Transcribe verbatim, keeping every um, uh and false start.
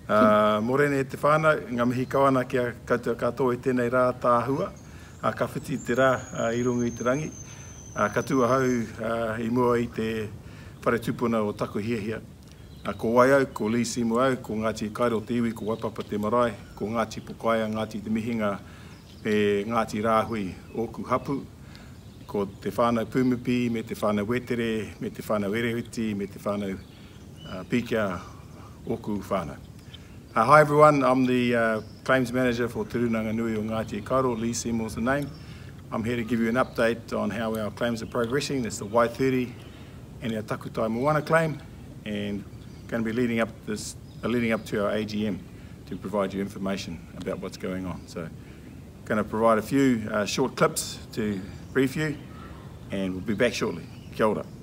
Uh, Morene te whānau, ngā mihi kawana kia koutou katoa i tēnei rā tāhua. Uh, ka whiti te rā uh, i rungu i te rangi. Uh, ka tua hau uh, i mua i te whare tupuna o taku hiahia. Uh, ko Waiau, ko Li Simu au, ko Ngāti Hikairo te iwi, ko Waipapa te marae, ko Ngāti Pukaia, Ngāti te mihinga, e Ngāti Rāhui oku hapu, ko te whānau Pumupi, me te whānau Wetere, me te whānau Erewiti, me te whānau uh, Pīkea oku whānau. Uh, hi everyone, I'm the uh, Claims Manager for Te Rūnanganui o Ngāti Hikairo, Li Simu is the name. I'm here to give you an update on how our claims are progressing. That's the Y thirty and our Takutai Moana claim, and going to be leading up this, uh, leading up to our A G M to provide you information about what's going on. So, going to provide a few uh, short clips to brief you, and we'll be back shortly. Kia ora.